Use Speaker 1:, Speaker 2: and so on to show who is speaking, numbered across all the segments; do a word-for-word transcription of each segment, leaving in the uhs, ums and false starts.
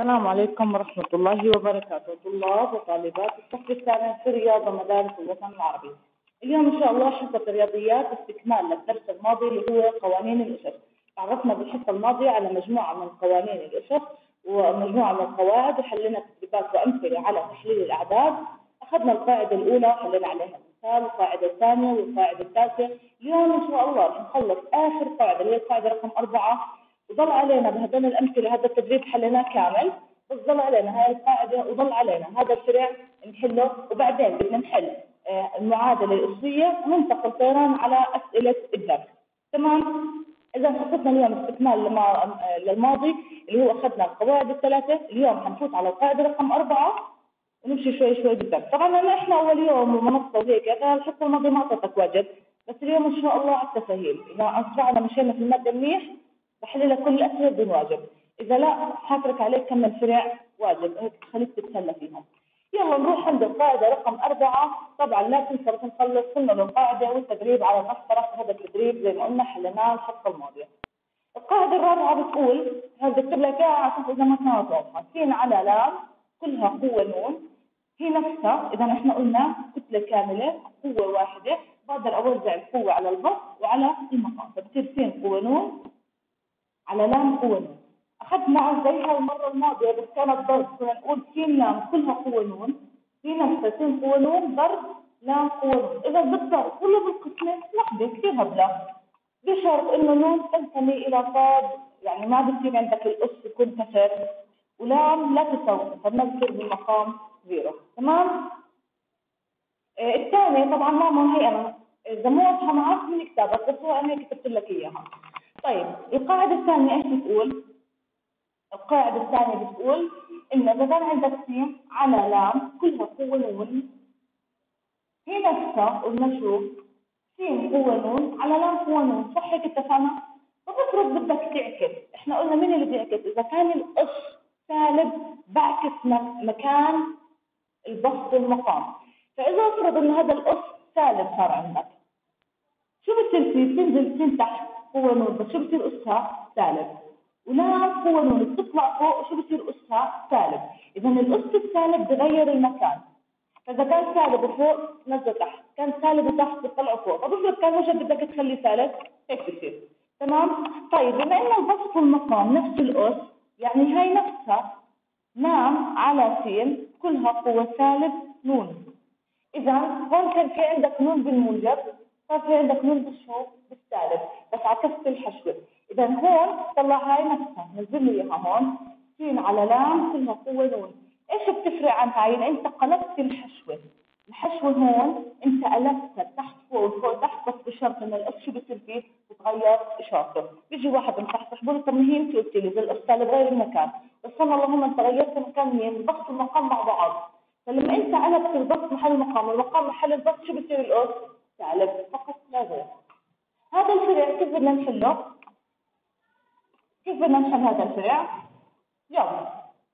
Speaker 1: السلام عليكم ورحمة الله وبركاته. طلاب وطالبات الصف الثاني في رياضة مدارس الوطن العربي. اليوم إن شاء الله حصة الرياضيات استكمال للدرس الماضي اللي هو قوانين الأسس. تعرفنا بالحصة الماضية على مجموعة من قوانين الأسس ومجموعة من القواعد وحلينا تدريبات وأمثلة على تحليل الأعداد. أخذنا القاعدة الأولى وحلينا عليها مثال، القاعدة الثانية والقاعدة الثالثة. اليوم إن شاء الله رح نخلص آخر قاعدة اللي هي القاعدة رقم أربعة. وضل علينا بهذول الأمثلة هذا التدريب حليناه كامل، بس ضل علينا هاي القاعدة وضل علينا هذا الفرع نحله، وبعدين بدنا نحل آه المعادلة الأسرية وننتقل طيران على أسئلة الدرس. تمام؟ إذا حصتنا اليوم استكمال لما للماضي اللي هو أخذنا القواعد الثلاثة. اليوم حنفوت على القاعدة رقم أربعة ونمشي شوي شوي بالدرس. طبعا إحنا أول يوم ومنصة وهيك، الحصة الماضية ما أعطتك واجب، بس اليوم إن شاء الله على التسهيل. إذا أسرعنا مشينا في المادة منيح بحل لك كل الأسئلة بدون واجب، إذا لا حاترك عليك كم من فرع واجب هيك خليك تتسلى فيهم. يلا نروح عند القاعدة رقم أربعة. طبعا لا تنسى رح نخلص كلنا بالقاعدة والتدريب على مسطرة. هذا التدريب زي ما قلنا حليناه الحصة الماضية. القاعدة الرابعة بتقول، هذا بكتب لك إياها عشان إذا ما كانت واضحة. س على لام كلها قوة نون هي نفسها. إذا احنا قلنا كتلة كاملة قوة واحدة، بقدر أوزع القوة على البسط وعلى المقام، فبصير س قوة نون على لام قوة نون. أخذنا زيها المرة الماضية بس كانت ضرب، كنا نقول س لام كلها قوة نون في نفسها س قوة نون ضرب لام قوة نون. إذا بالضرب كله بالقسمة واحدة كثير هبلة، بشرط إنه نون تنتمي إلى صاد، يعني ما بصير عندك الأس يكون كسر، ولام لا تساوي فبنصير بالمقام زيرو. تمام؟ آه الثانية طبعا ماما هي أنا إذا مو واضحة معك من كتابك، بس هو أنا كتبت لك إياها. طيب القاعدة الثانية إيش بتقول؟ القاعدة الثانية بتقول إن إذا كان عندك س على لام كلها قوة نون هي نفسها، قلنا شوف س قوة نون على لام قوة نون، صح هيك اتفقنا؟ فبفرض بدك تعكس، إحنا قلنا مين اللي بيعكس؟ إذا كان الأس سالب بعكس مكان البسط والمقام، فإذا افرض إن هذا الأس سالب صار عندك، شو بصير فيه؟ تنزل س تحت قوة نون، بس شو بصير أسها؟ سالب. ولام قوة نون بتطلع فوق، شو بصير أسها؟ سالب. إذا الأس السالب بغير المكان، فإذا كان سالب وفوق نزل تحت، كان سالب وتحت بتطلعه فوق، فبفرض كان موجب بدك تخليه سالب، هيك بصير. تمام؟ طيب بما إن البسط والمقام نفس الأس، يعني هاي نفسها لام على س كلها قوة سالب نون. إذا هون كان في عندك نون بالموجب، صار في عندك نون بالشو؟ بالسالب، بس عكست الحشوة. إذا هون طلع هاي نفسها، نزل لي إياها هون س على لام كلها قوة نون. إيش بتفرق عن هاي؟ إن أنت قلبت الحشوة، الحشوة هون أنت قلبتها تحت فوق وفوق تحت، بس بشرط إن الأس شو بصير فيه؟ بتغير إشارته. بيجي واحد مصحصح بقول طب ما هي أنت قلتي لي إذا الأس سالب غير المكان، بس أنا اللهم أنت غيرت مكان مين؟ البسط والمقام مع بعض. فلما انت قلبت البسط محل المقام والمقام محل البسط شو بصير الأس؟ سالب فقط لا غير. هذا الفرع كيف بدنا نحله؟ كيف بدنا نحل هذا الفرع؟ يلا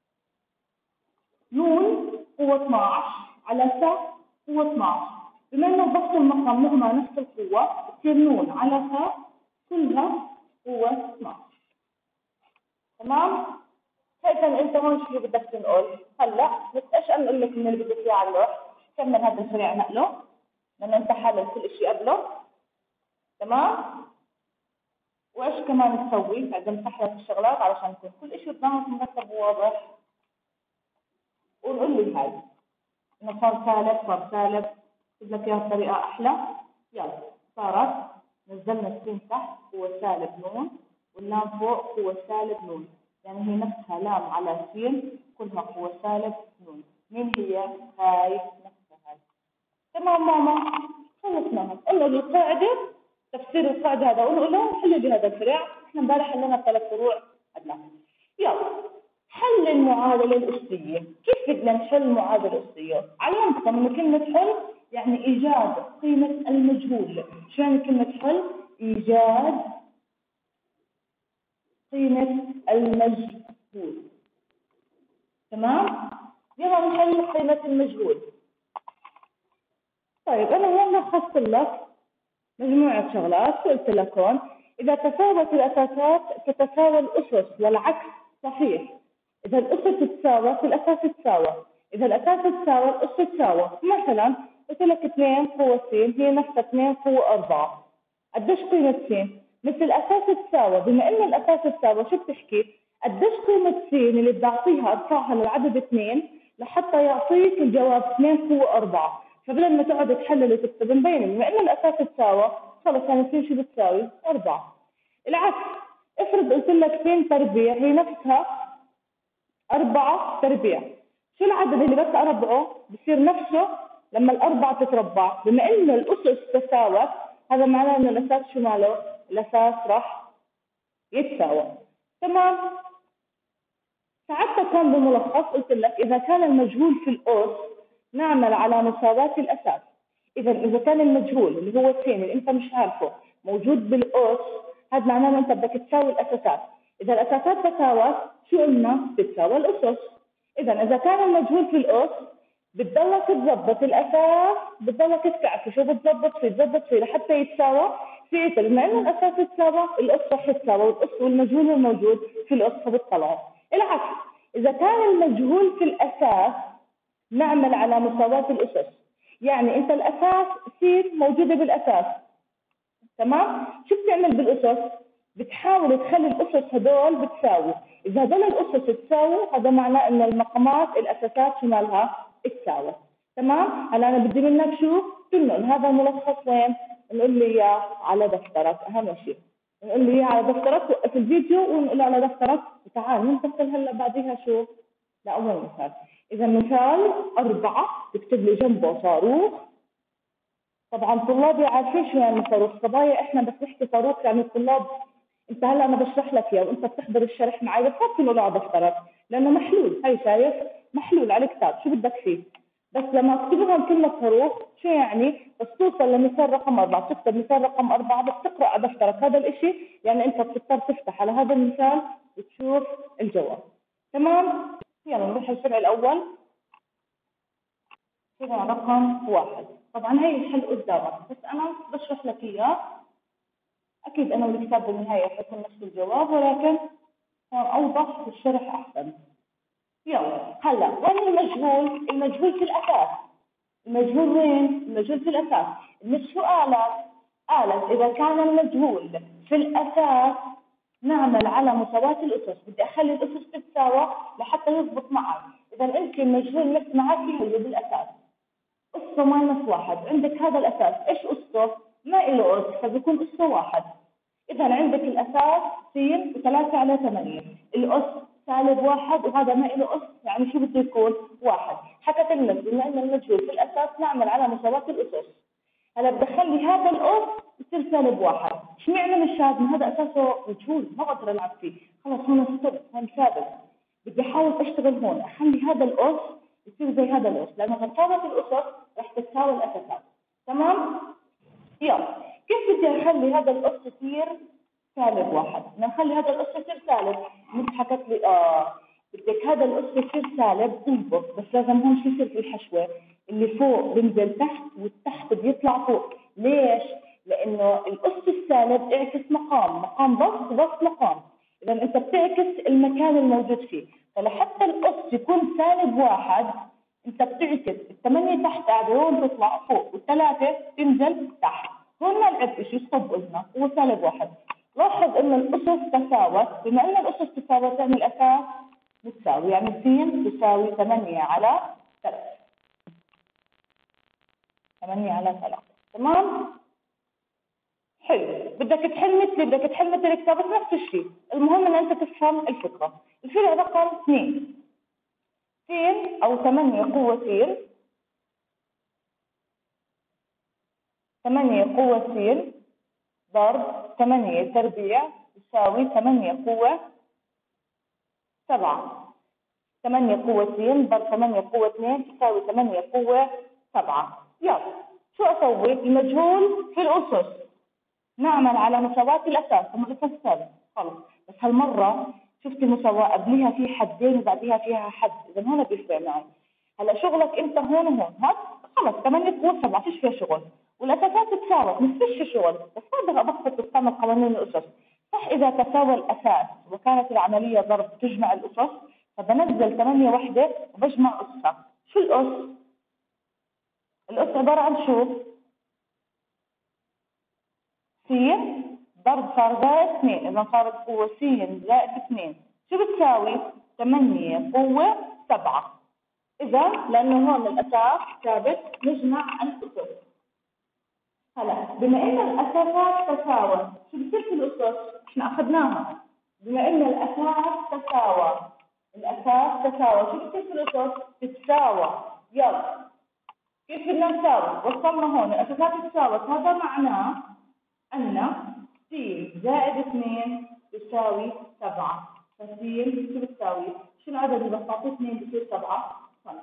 Speaker 1: نون قوة اثنعش على س قوة اثنعش، بما انه البسط والمقام هما نفس القوة بتصير نون على س كلها قوة اثنعش. تمام؟ فإذا أنت هون شو بدك تنقل؟ هلا بس إيش نقول لك من اللي بدك إياه على اللوح؟ كمل هذا الفرع نقله، لأن أنت حلل كل شيء قبله. تمام؟ وإيش كمان تسوي؟ بعد نمسح لك الشغلات علشان يكون كل شيء قدامك مرتب وواضح. ونقول لي هاي إنه صار سالب صار سالب، أكتب لك إياها بطريقة أحلى. يلا صارت نزلنا السين تحت هو سالب نون، واللام فوق هو سالب نون، يعني هي نفسها لام على س كلها قوة سالب نون. مين هي؟ هاي نفسها هاي. تمام ماما؟ خلصناها. قلنا القاعدة تفسير القاعدة هذا ونقول لهم حلوا بهذا الفرع. احنا امبارح حلينا الثلاث فروع قبلها. يلا حل المعادلة الأسية. كيف بدنا نحل المعادلة الأسية؟ علمتكم إنه كلمة حل يعني إيجاد قيمة المجهول. شو يعني كلمة حل؟ إيجاد قيمة المجهول. تمام؟ يلا نحل قيمة المجهول. طيب أنا هون لخصت لك مجموعة شغلات قلت لك هون إذا تساوت الأساسات تتساوى الأسس والعكس صحيح. إذا الأسس تساوى في الأساس تساوى، إذا الأساس تساوى الأس تساوى. مثلا قلت لك اثنين قوة س هي نفسها اثنين قوة أربعة. قديش قيمة س؟ مثل الأساس تساوى، بما إن الأساس تساوى شو بتحكي؟ قديش قيمة س اللي بدي أعطيها أرفعها للعدد اثنين لحتى يعطيك الجواب اثنين قوة أربعة. فبدل ما تقعد تحلل وتكتب مبين بما إن الأساس تساوى خلص يعني س شو بتساوي؟ أربعة. العكس، افرض قلت لك س تربيع هي نفسها أربعة تربيع. شو العدد اللي بس أربعه؟ بصير نفسه لما الأربعة تتربع، بما إنه الأسس تساوت هذا معناه إنه الأساس شو ماله؟ الأساس راح يتساوى. تمام؟ ساعتها كان بملخص قلت لك إذا كان المجهول في الأس نعمل على مساواة الأساس. إذا إذا كان المجهول اللي هو الثاني اللي أنت مش عارفه موجود بالأس، هذا معناه إنه أنت بدك تساوي الأساسات. إذا الأساسات تساوت شو قلنا؟ بتساوي الأسس. إذا إذا كان المجهول في الأس بتضلك تظبط الأساس، بتضلك تكعكي شو بتظبط فيه تظبط فيه لحتى يتساوى في إثر. بما إنه الأساس يتساوى الأس رح يتساوى، والأس والمجهول الموجود في الأس فبتطلعوا. العكس، إذا كان المجهول في الأساس نعمل على مساواة الأسس. يعني أنت الأساس س موجودة بالأساس، تمام؟ شو بتعمل بالأسس؟ بتحاول تخلي الأسس هدول بتساوي. إذا هدول الأسس تساوي هذا معناه إن المقامات الأساسات شو مالها؟ تساوي. تمام؟ هلا أنا بدي منك شو؟ تنقل هذا الملخص وين؟ نقول لي إياه على دفترك، أهم شيء. نقول لي إياه على دفترك، وقف الفيديو ونقول على دفترك وتعال ننتقل هلا بعديها شو؟ لأول مثال. إذا مثال أربعة تكتب لي جنبه صاروخ. طبعا طلابي عارفين شو يعني صاروخ، صبايا احنا بس نحكي صاروخ يعني الطلاب انت هلا انا بشرح لك اياه وانت بتحضر الشرح معي بس ما تنقله على دفترك لانه محلول. هي شايف محلول على الكتاب شو بدك فيه. بس لما اكتب لهم كلمه صاروخ شو يعني؟ بس توصل لمثال رقم أربعة تكتب مثال رقم أربعة بس تقرا على دفترك هذا الإشي، يعني انت بتضطر تفتح على هذا المثال وتشوف الجواب. تمام؟ يلا نروح الفرع الاول. فرع رقم واحد. طبعا هي الحل قدامك بس انا بشرح لك اياه. اكيد انا والكتاب بالنهايه حيكون نفس الجواب ولكن هون اوضح في الشرح احسن. يلا هلا وين المجهول؟ المجهول في الاساس. المجهول وين؟ المجهول في الاساس. مش شو قالت؟ قالت اذا كان المجهول في الاساس نعمل على مساواة الاسس. بدي اخلي الاسس تتساوى لحتى يضبط معك. اذا انت المجهول مش معك اللي بالاساس أسه ماينس واحد. عندك هذا الأساس إيش أسه؟ ما له أس فبيكون أسه واحد. إذا عندك الأساس س وثلاثة على ثمانية، الأس سالب واحد وهذا ما له أس يعني شو بده يكون؟ واحد. حكت النفس بما أن المجهول في الأساس نعمل على مساواة الأسس. هلا بدي أخلي هذا الأس يصير سالب واحد. اشمعنى مش لازم؟ هذا أساسه مجهول ما بقدر ألعب فيه. خلص هون ستوب هون ثابت. بدي أحاول أشتغل هون أخلي هذا الأس يصير زي هذا الأس لأنه إذا كانت الأسس رح تتساوي الأساسات. تمام؟ يلا كيف بدي أخلي هذا الأس يصير سالب واحد؟ بدنا نخلي هذا الأس يصير سالب. مثل حكت لي آه بدك هذا الأس يصير سالب انبط بس لازم هون شو يصير في الحشوة؟ اللي فوق بنزل تحت والتحت بيطلع فوق. ليش؟ لأنه الأس السالب اعكس مقام، مقام بسط بسط مقام. إذا أنت بتعكس المكان الموجود فيه. فلحتى الأس يكون سالب واحد أنت بتعكس الثمانية تحت قاعدة هون تطلع فوق والثلاثة تنزل تحت. هون ما لعب شيء صب قلنا هو سالب واحد. لاحظ إن الأسس تساوت. بما إن الأسس تساوت يعني الأساس بتساوي يعني س تساوي ثمانية على ثلاثة. ثمانية على ثلاثة. تمام؟ حلو. بدك تحل مثلي بدك تحل مثل الكتاب بس نفس الشيء. المهم ان انت تفهم الفكره. الفرع رقم اثنين س او ثمانية قوة س. ثمانية قوة س ضرب ثمانية تربيع يساوي ثمانية قوة سبعة. ثمانية قوة س ضرب ثمانية قوة اثنين تساوي ثمانية قوة سبعة. يلا شو اسوي؟ المجهول في الاسس نعمل على مساواة الأساس. هم الأساس ثابت خلص. بس هالمرة شفت المساواة قبلها في حدين وبعدها فيها حد. إذا هون بيفرق معي. هلا شغلك أنت هون وهون هاد خلص ثمانية قوة سبعة فيش فيها شغل والأساسات تساوت مش فيش شغل. بس هذا بقدر تستعمل قوانين الأسس. صح إذا تساوى الأساس وكانت العملية ضرب تجمع الأسس فبنزل ثمانية وحدة وبجمع أسها. شو الأس؟ الأس عبارة عن شو؟ س ضرب صار زائد اثنين، إذا صارت قوة س زائد اثنين، شو بتساوي؟ ثمانية قوة سبعة. إذا لأنه هون الأساس ثابت نجمع الأسس. هلا بما إن الأساسات تساوى، شو بصير في الأسس؟ إحنا أخذناها. بما إن الأساس تساوى، الأساس تساوى، شو بصير في الأسس؟ تتساوى. يلا كيف بدنا نساوي؟ وصلنا هون الأساسات تساوت، هذا معناه أن س زائد اثنين يساوي سبعة. فس شو بتساوي؟ شو العدد اللي بس تعطيه اثنين بصير سبعة؟ خمسة.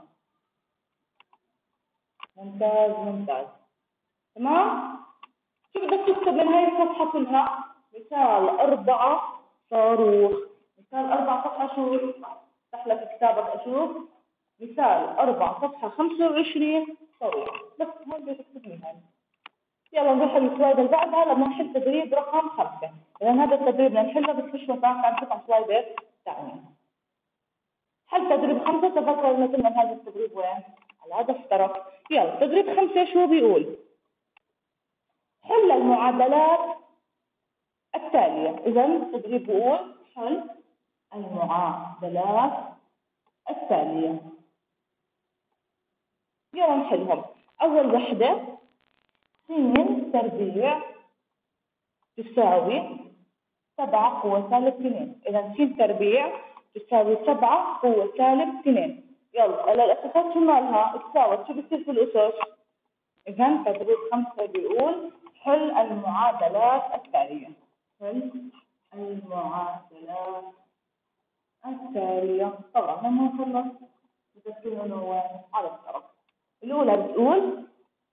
Speaker 1: ممتاز ممتاز. تمام؟ شو بدك تكتب من هاي الصفحة كلها؟ مثال أربعة صاروخ. مثال أربعة صفحة شو؟ افتح لك كتابك أشوف. مثال أربعة صفحة خمسة وعشرين صاروخ. بس هون بدك تكتب لي هاي. يلا نروح السلايد اللي بعدها لما نحل تدريب رقم خمسة. إذا هذا التدريب بدنا نحله بس مش متوقع عن قطع سلايدات ثانية. حل تدريب خمسة. تذكر إنه كنا هذا التدريب وين؟ على هذا الطرف. يلا تدريب خمسة شو بيقول؟ حل المعادلات التالية. إذا التدريب بيقول حل المعادلات التالية. يلا نحلهم. أول وحدة س تربيع تساوي سبعة قوة سالب اثنين. إذا س تربيع تساوي سبعة قوة سالب اثنين. يلا الأساسات شو مالها؟ تساوت. شو بصير في الأسس؟ إذا تدريب خمسة بيقول حل المعادلات التالية. حل المعادلات التالية. طبعا لما نخلص بتكتبون على الطرف. الأولى بتقول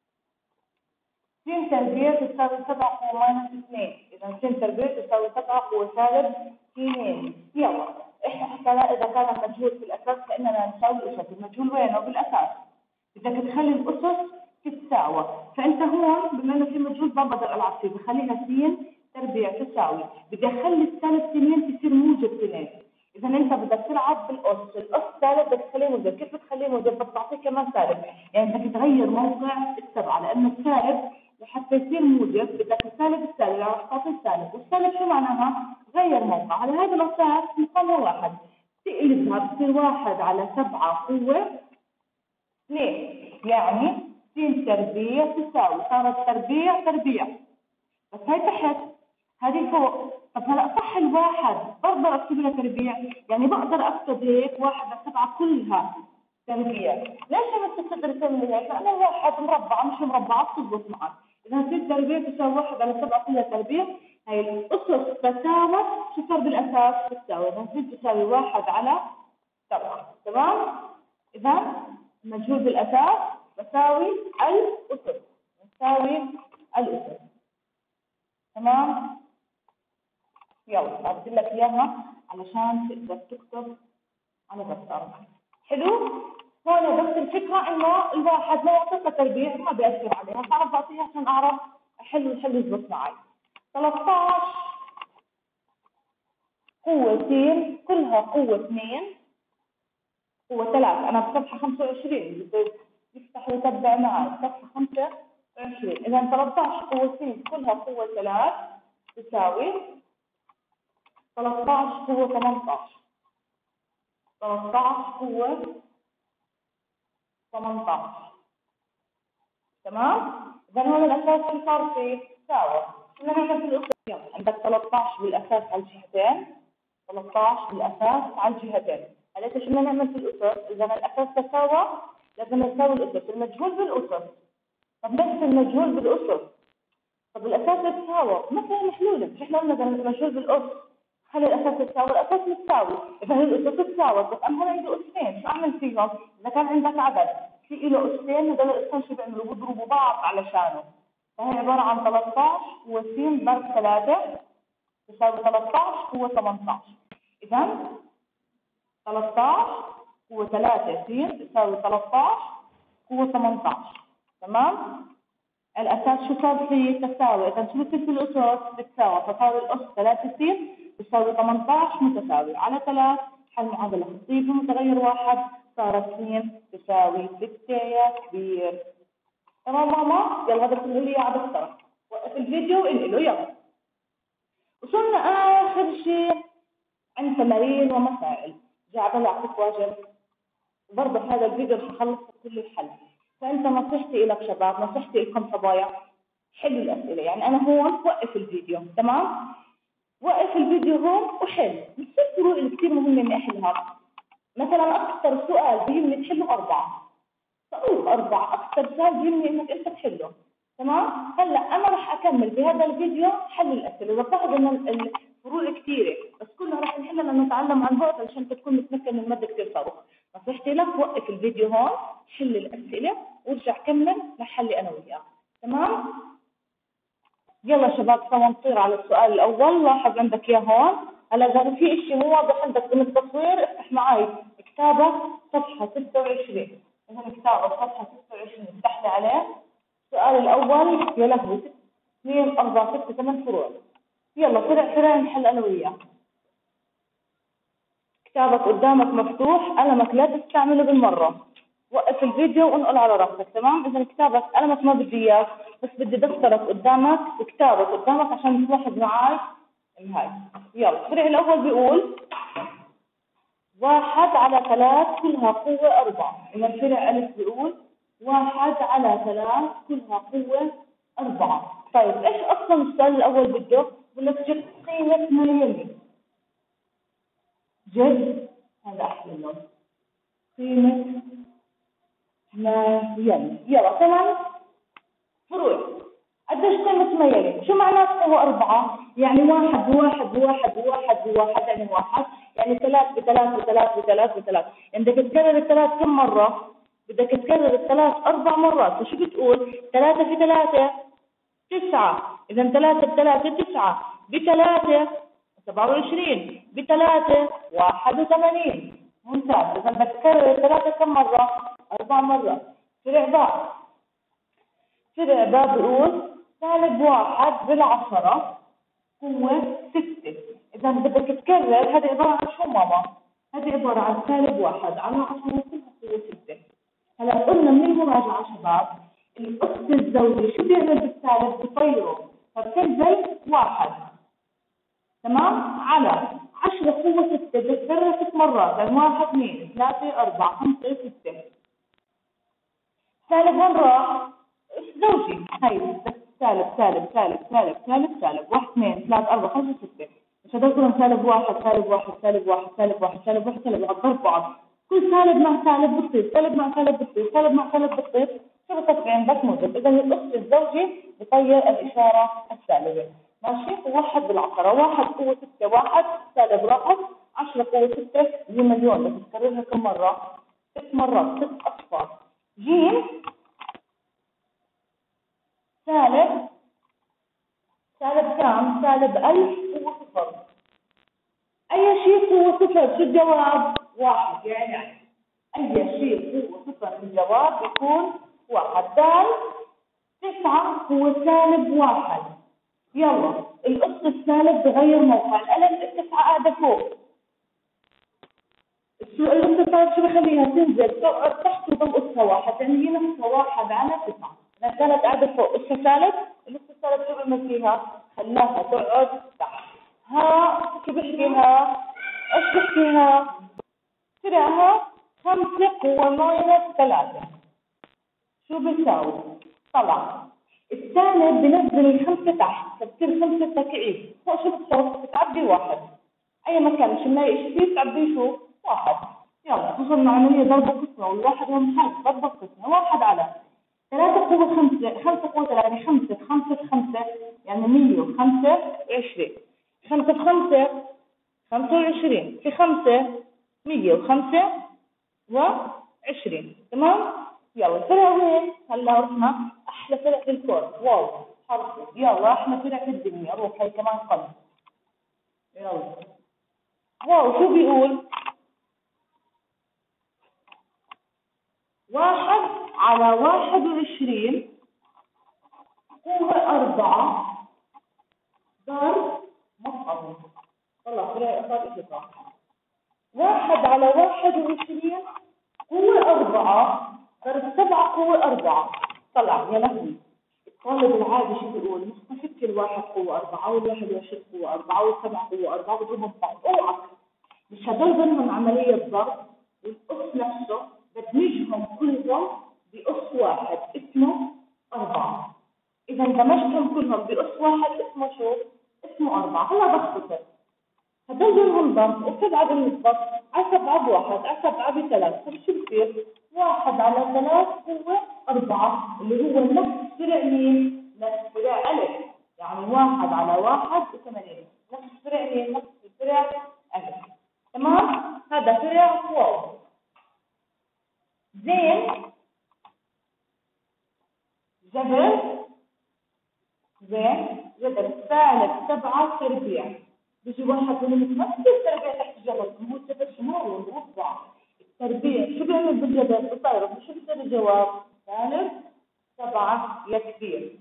Speaker 1: س تربيع تساوي سبعة قوة ماينس اثنين. إذا س تربيع تساوي سبعة قوة سالب اثنين. يلا إحنا إذا كان المجهول في الأساس فإننا نساوي الأسس. المجهول وينه؟ بالأساس. بدك تخلي الأسس تتساوى. فأنت هون بما إنه في مجهول ما بقدر ألعب فيه، بخليها س تربيع تساوي، بدي أخلي السالب اثنين تصير موجب اثنين. إذا أنت بدك تلعب بالأس، الأس سالب بدك تخليه موجب. كيف بتخليه موجب؟ بدك تعطيه كمان سالب، يعني بدك تغير موقع السبعة، لأنه السالب لحتى يصير موجب بدك السالب السالب، يعني رح تعطيه السالب، والسالب شو معناها؟ غير موقع. على هذا الأساس مقامها واحد، تقلبها بتصير واحد على سبعة قوة اثنين، يعني س تربيع تساوي، صارت تربيع تربيع، بس هاي تحت هذه فوق. طب هلا صح الواحد بقدر اكتب لها تربيع، يعني بقدر اكتب هيك واحد على سبعة كلها تربيع. ليش ما بتقدر تعمل هيك؟ لانه واحد مربع مش مربعات تضبط معك. اذا ست تربيع تساوي واحد على سبعة كلها تربيع، هاي الاسس تساوت شو صار بالاساس؟ تساوي اذا ست تساوي واحد على سبعة. تمام؟ اذا المجهول بالاساس بساوي الاسس، بساوي الاسس. تمام؟ يلا بعدل لك اياها علشان تقدر تكتب على دفترك. حلو؟ هون بس الفكره انه الواحد لو اعطيتها تربيع ما بيأثر عليها، فانا بعطيها عشان اعرف احل والحل يضبط معي. ثلاثة عشر قوة س كلها قوة اثنين قوة ثلاثة. انا بصفحة خمسة وعشرين بده يفتح ويتبع معي صفحة خمسة وعشرين. اذا ثلاثة عشر قوة س كلها قوة ثلاثة تساوي ثلاثة عشر قوة ثمانية عشر. ثلاثة عشر قوة ثمانية عشر. تمام؟ إذا هون الأساس شو صار فيه؟ ساوى. بدنا نعمل في الأسس. يلا عندك ثلاثة عشر بالأساس على الجهتين، ثلاثة عشر بالأساس على الجهتين. هلا شو بدنا نعمل في الأسس؟ إذا الأساس تساوى لازم نساوي الأسس، المجهول بالأسس. طب نفس المجهول بالأسس. طب الأساس تساوى، ما فيها محلولة، مش احنا قلنا المجهول بالأس. خلي الأساس تساوي، الأساس متساوي، إذا هي الأسس تساوت، بس أنا هون عندي أسين، شو أعمل فيهم؟ إذا كان عندك عدد في له أسين، هذول الأسين شو بيعملوا؟ بيضربوا بعض علشانه. فهي عبارة عن ثلاثة عشر قوة س ضرب ثلاثة تساوي ثلاثة عشر قوة ثمانية عشر. إذا ثلاثة عشر قوة ثلاثة س تساوي ثلاثة عشر قوة ثمانية عشر. تمام؟ الأساس شو صار فيه؟ تساوي. إذا شو بصير في الأسس؟ بتساوي، فتساوي الأس ثلاثة س تساوي ثمانية عشر متساوي على ثلاثة حل معادلة خطية بمتغير واحد، صارت س تساوي ستة يا كبير. تمام ماما؟ يلا هذا كله لي على الطرف. وقف الفيديو وانقله يلا. وصلنا آخر شيء عند تمارين ومسائل. جاء عبالي أعطيك واجب. وبرضه هذا الفيديو رح أخلص كل الحل. فأنت نصيحتي لك شباب، نصيحتي لكم صبايا، حلوا الأسئلة. يعني أنا هون وقف الفيديو، تمام؟ وقف الفيديو هون وحل. مش الفروق اللي كثير مهمة إني أحلها. مثلا أكثر سؤال بيهمني تحله أربعة. طيب أربعة أكثر سؤال بيهمني إنك أنت تحله. تمام؟ هلا أنا رح أكمل بهذا الفيديو حل الأسئلة. وبعتقد إن الفروق كثيرة، بس كلها رح نحلها لما نتعلم عن بعد عشان تكون متمكن من المادة كثير صعبة. نصيحتي لك وقف الفيديو هون، حل الأسئلة وارجع كمل لحلي أنا وياك. تمام؟ يلا شباب سوا نطير على السؤال الأول. لاحظ عندك إياه هون. هلا إذا في إشي مو واضح عندك من التصوير افتح معي كتابك صفحة ستة وعشرين. إذا كتابك صفحة ستة وعشرين افتح لي عليه. السؤال الأول يا لهوي ست اثنين أربعة ستة ثمان فروع. يلا سرع سرع نحل أنا وياك. كتابك قدامك مفتوح، قلمك لا تستعمله بالمرة. وقف الفيديو وانقل على راسك. تمام؟ إذا كتابك قلمك ما بدي إياه، بس بدي دفترك قدامك وكتابك قدامك عشان تلاحظ معي هاي. يلا الفرع الأول بيقول واحد على ثلاث كلها قوة أربعة. إذا الفرع ألف بيقول واحد على ثلاث كلها قوة أربعة. طيب إيش أصلا السؤال الأول بده؟ بقول لك جد قيمة ما يلي. جد هذا أحلى لون. قيمة ما يلي. يلا ثمان فروع. قديش قيمة ما يلي؟ شو معناته هو أربعة؟ يعني واحد بواحد بواحد بواحد بواحد يعني واحد، يعني ثلاث بثلاث بثلاث بثلاث بثلاث. يعني بدك تكرر الثلاث كم مرة؟ بدك تكرر الثلاث أربع مرات. فشو بتقول؟ ثلاثة في ثلاثة تسعة. إذا ثلاثة بثلاثة تسعة، بثلاثة سبعة وعشرين، بثلاثة واحد وثمانين. ممتاز. إذا بدك تكرر الثلاثة كم مرة؟ أربع مرات. فرع باء. فرع باء بيقول سالب واحد بالعشرة قوة ستة. إذا بدك تكرر هذه عبارة عن شو ماما؟ هذه عبارة عن سالب واحد على عشرة كلها قوة ستة. هلا قلنا من المراجعة شباب الأس الزوجي شو بيعمل بالسالب؟ بطيره، فبتنزل واحد. تمام؟ على عشرة قوة ستة بتكرر ست مرات، يعني واحد اثنين ثلاثة أربعة خمسة ستة. سالب وين راح؟ زوجي هاي سالب سالب سالب سالب سالب سالب واحد اثنين ثلاثة أربعة خمسة ستة. مش هدول كلهم سالب واحد سالب واحد سالب واحد سالب واحد سالب واحد سالب واحد ضرب بعض. كل سالب مع سالب بتصير سالب مع سالب بتصير سالب مع سالب بتصير شو بتصير عندك موجب. إذا الأس الزوجي بطير الإشارة السالبة. ماشي؟ واحد بالعشرة، واحد قوة ستة واحد سالب رقم عشرة قوة ستة زي مليون. بس تكررها كم مرة؟ ست مرات، ست أصفار. جيم سالب سالب كام؟ سالب ألف قوة صفر. أي شيء قوة صفر شو الجواب؟ واحد. يعني أي شيء قوة صفر الجواب يكون واحد. دال تسعة هو سالب واحد. يلا الأس السالب بغير موقع. الألف التسعة قاعدة فوق. الأس السالب شو بخليها تنزل تقعد تحت وضل أسها واحد، يعني هي نفسها واحد على تسعة. إذا كانت قاعدة فوق أسها سالب، الأس السالب شو بيعمل فيها؟ خلاها تقعد تحت. ها شو بحكيها؟ إيش بحكيها؟ فرعها خمسة قوة ماينس ثلاثة. شو بيساوي؟ طبعا السالب بنزل الخمسة تحت، فبصير خمسة تكعيب. فوق شو بتحط؟ بتعبي واحد. أي مكان مش ملاقي شيء فيه بتعبيه شو؟ واحد. يلا وصلنا عملية ضرب قسمة، والواحد هو محل ضرب قسمة. واحد على ثلاثة قوة خمسة، خمسة قوة ثلاثة يعني خمسة في خمسة في خمسة يعني مية وخمسة وعشرين. خمسة في خمسة خمسة وعشرين في خمسة مية وخمسة وعشرين. تمام؟ يلا الفرع وين؟ هلا رحنا أحلى فرع في الكون. واو حرفي. يلا أحلى فرع في الدنيا. روح هي كمان قلب. يلا واو شو بيقول؟ واحد على واحد وعشرين قوة أربعة ضرب مفعول. طلع فرع صار إشي صح. واحد على واحد وعشرين قوة أربعة ضرب سبعة قوة أربعة. طلع يا لهوي. الطالب العادي شو بيقول؟ مستفيد الواحد قوة أربعة والواحد وعشرين قوة أربعة والسبعة قوة أربعة بضربهم بعض. اوعى، مش هدول بينهم عملية ضرب، والقص نفسه بدمجهم كلهم بقص واحد اسمه أربعة. إذا دمجتهم كلهم بقص واحد اسمه شو؟ اسمه أربعة. هلا بختصر هدول بينهم ضرب وسبعة بالنسبة على سبعة بواحد على سبعة بثلاث، طيب شو بصير؟ واحد على ثلاث هو أربعة اللي هو نفس فرع مين؟ نفس فرع ألف، يعني واحد على واحد بثمانية، نفس فرع مين؟ نفس فرع ألف. تمام؟ هذا فرع واو. زين جبر زين جبر سالب سبعة تربيع. بيجي واحد من نفس التربيع تحت الجبر، هو الجبر شمال والمربع. التربيع شو بيعمل بالجبر؟ بطيره. شو بصير الجواب؟ سالب سبعة يا كبير.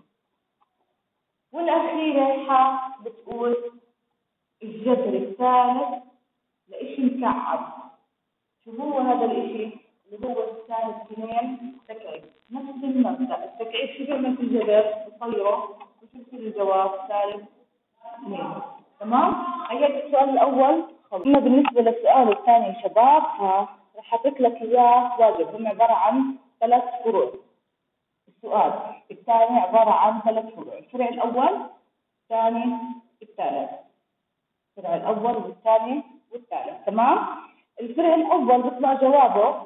Speaker 1: والأخيرة ح بتقول الجذر الثالث لإشي مكعب. شو هو هذا الإشي؟ اللي هو السالب اثنين تكعيب. نفس المبدأ، التكعيب شو بيعمل في الجذر؟ بطيره. وشو بصير الجواب؟ سالب اثنين. تمام؟ هيك السؤال الأول خلص. أما بالنسبة للسؤال الثاني يا شباب ها رح أعطيك لك إياه واجب، هم عبارة عن ثلاث فروع. السؤال الثاني عبارة عن ثلاث فروع، الفرع الأول الثاني الثالث. الفرع الأول والثاني والثالث. تمام؟ الفرع الأول بيطلع جوابه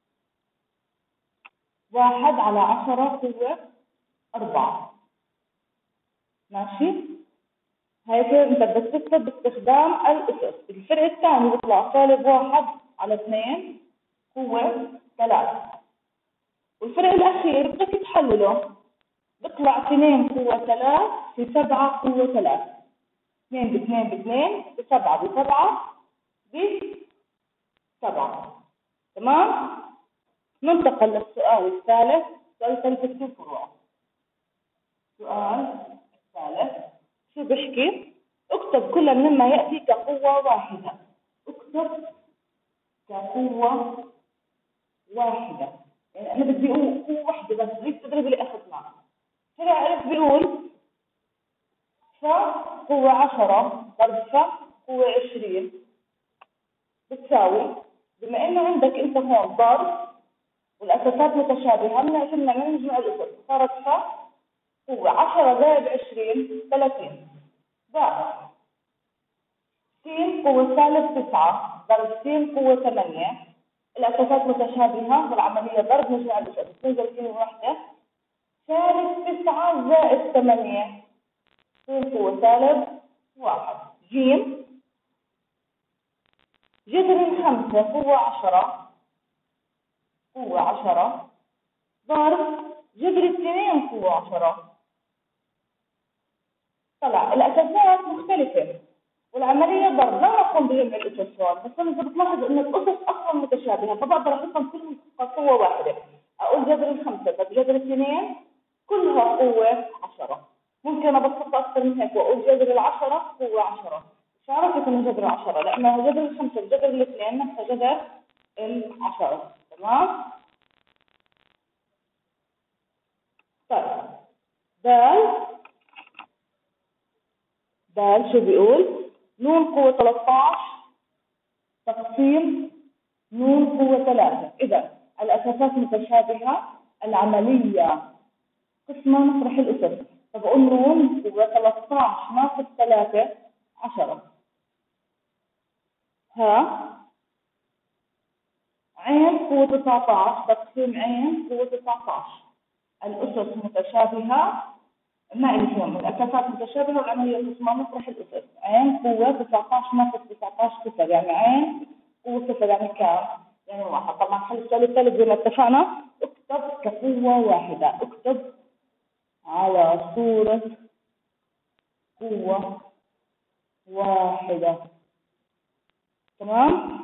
Speaker 1: واحد على عشرة قوة أربعة. ماشي؟ هيك انت بدك تكتب باستخدام الأسس. الفرع الثاني بيطلع سالب واحد على اثنين قوة ثلاثة. والفرع الأخير بدك تحلله، بيطلع اثنين قوة ثلاث في سبعة قوة ثلاث. اثنين باثنين باثنين بسبعة بسبعة بسبعة. تمام؟ ننتقل للسؤال الثالث. السؤال الثالث كيف فروع؟ السؤال الثالث شو بحكي؟ اكتب كل مما يأتي كقوة واحدة. اكتب كقوة واحدة، يعني أنا بدي أقول قوة واحدة بس، ليش تضرب لي أخذ معه؟ فرع ألف بيقول ف قوة عشرة ضرب ف قوة عشرين بتساوي، بما إنه عندك أنت هون ضرب والأساسات متشابهة، من قلنا من نجمع الأسس صارت ف قوة عشرة زائد عشرين ثلاثين ضرب س قوة سالب تسعة ضرب س قوة ثمانية. الأساسات متشابهة والعملية ضرب نجمع الأسس تنزل فيه واحدة سالب تسعة زائد ثمانية س قوة سالب واحد. جيم جذر الخمسة قوة عشرة قوة عشرة ضرب جذر اثنين قوة عشرة. طلع الأساسات مختلفة والعملية ضرب، لا نقوم بجمع الأسس هون، بس أنا إذا بتلاحظ إن الأسس أصلا متشابهة فبقدر أحطهم كلهم قوة واحدة. أقول جذر الخمسة طب جذر اثنين كلها قوة عشرة. ممكن أبسطها أكثر من هيك وأقول جذر العشرة قوة عشرة. مش عرفت إنه جذر العشرة لأنه جذر الخمسة بجذر الاثنين نفسها جذر العشرة. تمام؟ طيب دال دال شو بيقول؟ نون قوة ثلاثة عشر تقسيم نون قوة ثلاثة. إذا الأساسات متشابهة، العملية قسمة نطرح الأسس. فبقول نون قوة ثلاثة عشر ناقص ثلاثة عشرة. ها عين قوة تسعة عشر تقسيم عين قوة تسعة عشر. الأسس متشابهة ما إلي فيهم، الأساسات متشابهة والعملية قسمة نطرح الأسس. عين قوة تسعة عشر ناقص تسعة عشر صفر، يعني عين قوة صفر يعني كام؟ يعني واحد. طبعا حل السؤال الثالث زي ما اتفقنا اكتب كقوة واحدة. اكتب على صورة قوة واحدة. تمام؟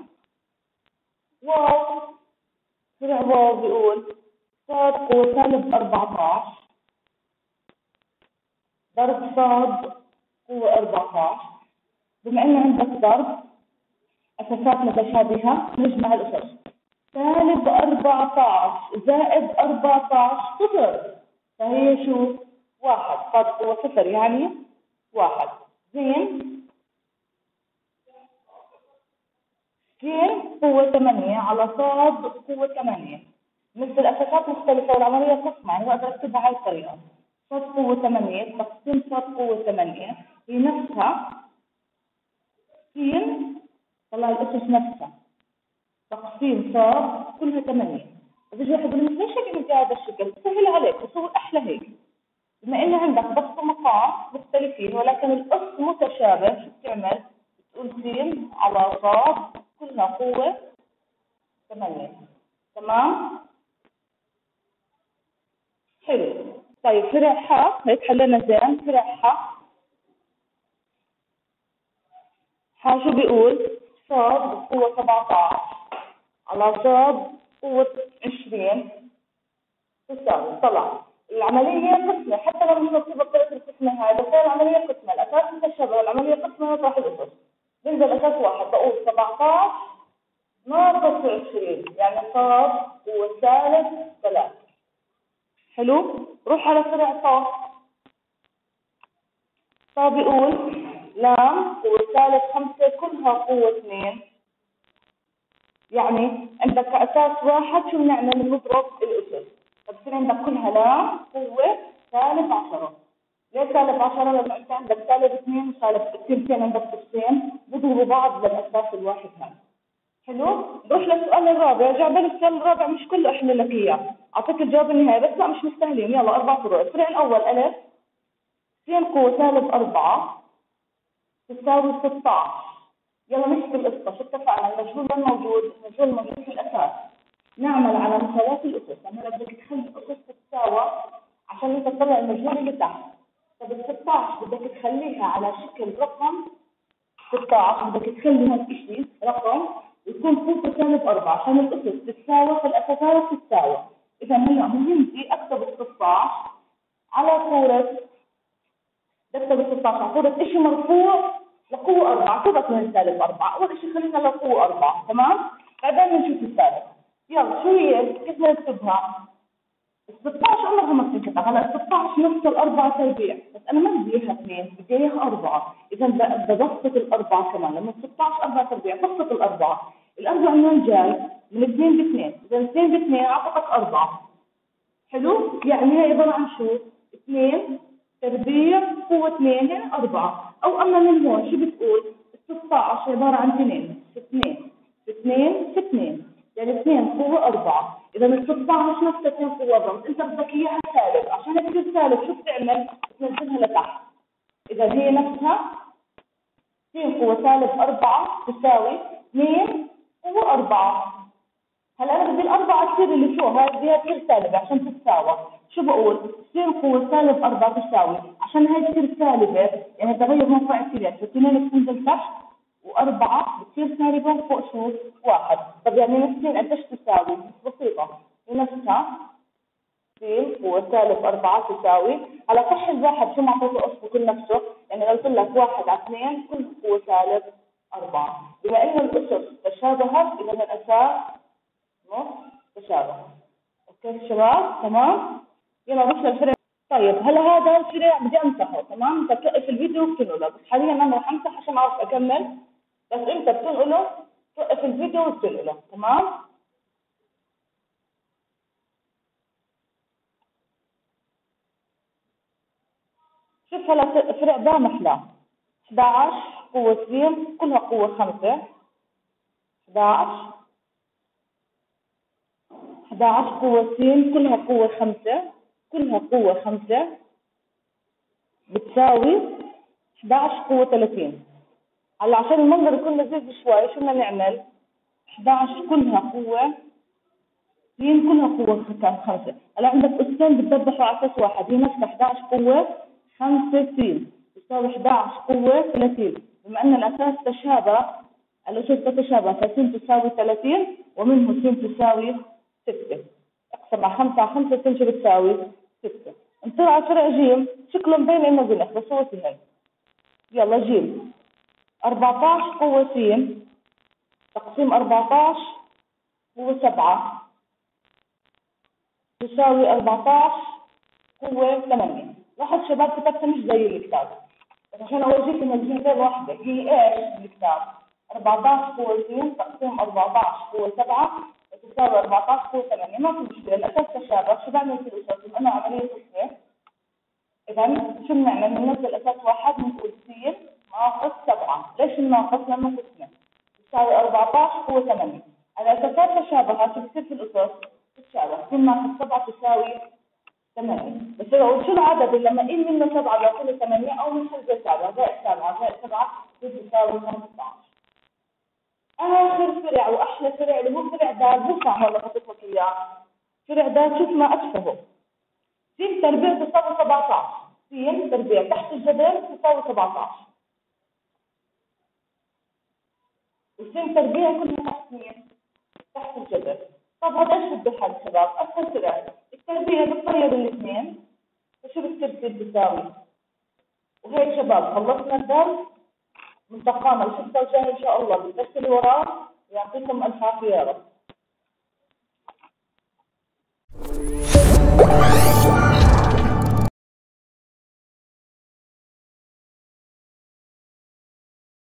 Speaker 1: واو فرع واو بيقول صاد قوة سالب أربعة عشر ضرب صاد قوة أربعة عشر. بما إنه عندك ضرب أساسات متشابهة نجمع الأسس. سالب أربعة عشر زائد أربعة عشر صفر، فهي شو؟ واحد. صاد قوة صفر يعني واحد. زين زين قوة ثمانية على صاد قوة ثمانية. مثل الأساسات مختلفة والعملية قسمة، يعني أقدر أكتبها على الطريقة. صاد قوة ثمانية تقسيم صاد قوة ثمانية هي نفسها سين، طلع الأسس نفسها تقسيم صاد كلها ثمانية. بيجي واحد يقول لي ليش هيك بهذا الشكل؟ سهل عليك، بس هو أحلى هيك. بما إنه عندك بس مقام مختلفين ولكن الأس متشابه، شو بتعمل؟ بتقول سين على صاد كلها قوة ثمانية. تمام؟ حلو. طيب فرع ح، هيك حلينا زين. فرع ح، ح شو بيقول؟ صاد قوة سبعة عشر على صاد قوة عشرين تساوي. طلع العملية قسمة، حتى لو مش مكتوبة بطريقة القسمة هاي، بس هي العملية قسمة، الأساس متشابه والعملية قسمة راح الأسس. بنزل أساس واحد بقول سبعة عشر ناقص عشرين يعني صاد قوة سالب ثلاثة. حلو؟ روح على فرع طا. طا بيقول لام قوة سالب خمسة كلها قوة اثنين، يعني عندك أساس واحد شو بنعمل؟ بنضرب الأسس، فبصير عندك كلها لام قوة سالب عشرة. ليه سالب عشرة؟ لأنه أنت عندك سالب اثنين وسالب اثنين، عندك قوسين بيضربوا بعض للأساس الواحد هذا. حلو؟ نروح للسؤال الرابع. رجع بالي السؤال الرابع مش كله أحل لك إياه، أعطيك الجواب النهائي بس لا مش مستاهلين. يلا أربع فروع. الفرع الأول ألف اثنين قوة سالب أربعة تساوي ستة عشر. يلا نحكي القصة. شو اتفقنا؟ المجهول وين موجود؟ المجهول موجود في الأساس. نعمل على مساواة الأسس، يعني هلا بدك تخلي الأسس تتساوى عشان انت تطلع المجهول اللي تحت. طب ال ستة عشر بدك تخليها على شكل رقم ستة عشر، بدك تخلي هذا الشيء رقم ويكون قوته سالب أربعة عشان الأسس تتساوى فالأساسات تتساوى. إذا هلا مهمتي أكتب ال ستة عشر على صورة، بكتب ال ستة عشر على صورة شيء مرفوع لقوة أربعة، سبق من سالب أربعة. أول شيء خلينا لقوة أربعة، تمام؟ بعدين بنشوف السالب. يلا شو هي؟ كيف نكتبها؟ ال ستة عشر عمرها ما بتنكتب. هلا ال ستة عشر نفس الأربعة تربيع، بس أنا ما بدي إياها اثنين، بدي إياها أربعة. إذا ببسط الأربعة كمان، لما ستة عشر أربعة تربيع بسط الأربعة. الأربعة منين جاي؟ من اثنين باثنين، إذا اثنين باثنين أعطتك أربعة. حلو؟ يعني هي عبارة عن شو؟ اثنين تربيع قوة اثنين يعني أربعة. أو أما من هون شو بتقول؟ ال ستة عشر عبارة عن اثنين في اثنين في اثنين في اثنين، يعني اثنين قوة أربعة. إذا ال ستة عشر نفسها اثنين قوة أربعة، بس أنت بدك إياها سالب، عشان تصير سالب شو بتعمل؟ بتنزلها لتحت. إذا هي نفسها اثنين قوة سالب أربعة تساوي اثنين قوة أربعة. هلا أنا بدي الأربعة تصير اللي فوق هاي بديها تصير سالبة عشان تتساوى. شو بقول؟ اثنين قوة سالب أربعة تساوي، عشان هاي تصير سالبة يعني تغير موقع الاتجاه، فاثنين بتنزل تحت وأربعة بتصير سالبة وفوق شو؟ واحد. طب يعني نفسين قديش تساوي؟ بسيطة، نفسها اثنين قوة سالب أربعة تساوي على صح الواحد شو معطيته أصله كل نفسه، يعني لو قلت لك واحد على اثنين كل قوة سالب أربعة. بما إنه الأسس تشابهت إذا الأساس نص تشابه. اوكي شباب؟ تمام؟ يلا نروح للفرع. طيب هلا هذا الفرع بدي امسحه، تمام؟ انت توقف الفيديو وبتنقله، بس حاليا انا رح امسح عشان اعرف اكمل، بس انت بتنقله، توقف الفيديو وبتنقله، تمام؟ شوف هلا فرع ده محلاه احد عشر قوة اثنين كلها قوة خمسة، احد عشر احد عشر قوة اثنين كلها قوة خمسة، كلها قوة خمسة بتساوي احد عشر قوة ثلاثين. هلا عشان المنظر يكون لذيذ شوي شو بدنا نعمل؟ احد عشر كلها قوة اثنين كلها قوة خمسة. هلا عندك أسين بتذبحوا على أساس واحد، هي نفسها احد عشر قوة خمسة سين تساوي احد عشر قوة ثلاثين. بما أن الأساس تشابه، الأسس تتشابه، فسين تساوي ثلاثين ومنه سين تساوي ستة. اقسم على خمسة على خمسة سين شو بتساوي؟ ستة. انطلع على فرع جيم شكله مبين إنه بنخ بس هو سهل. يلا جيم أربعة عشر قوة س تقسيم أربعة عشر هو سبعة تساوي أربعة عشر هو ثمانية. لاحظ شباب كتبتها مش زي الكتاب، بس عشان أورجيك إن الجيم غير واحدة. هي إيش الكتاب؟ أربعة عشر هو اثنين تقسيم أربعة عشر هو سبعة تساوي أربعة عشر هو ثمانية. ما في مشكلة، الأساس تشابه. شو بعمل في الأساس؟ بما أنه عملية تسمية، إذا شو بنعمل؟ بننزل أساس واحد بنقول س ناقص سبعة. ليش الناقص؟ لأنه قسمة تساوي أربعة عشر هو ثمانية. الأساسات تشابهات شو بصير في الأساس؟ تتشابه. س ناقص سبعة تساوي ثمانية. بس لو شو العدد اللي لما إن منه سبعة بيعطيني ثمانية، أو من حلقة سبعة زائد سبعة زائد سبعة بتساوي خمسة عشر. آخر فرع وأحلى فرع اللي هو فرع دال، بوسع والله بحط لك إياه. فرع دال شوف ما أشبهه. س تربيع تساوي سبعة عشر. س تربيع تحت الجذر تساوي سبعة عشر. وس تربيع كلها تحت مين؟ تحت الجذر. طب هذا ايش بده حل شباب؟ أسهل فرع. التربيع بتطير الاثنين، فشو بتصير تصير تساوي. وهيك شباب خلصنا الدرس. ملتقانا الحصة الجاية إن شاء الله بالدرس اللي وراه. يعطيكم ألف عافية يا رب.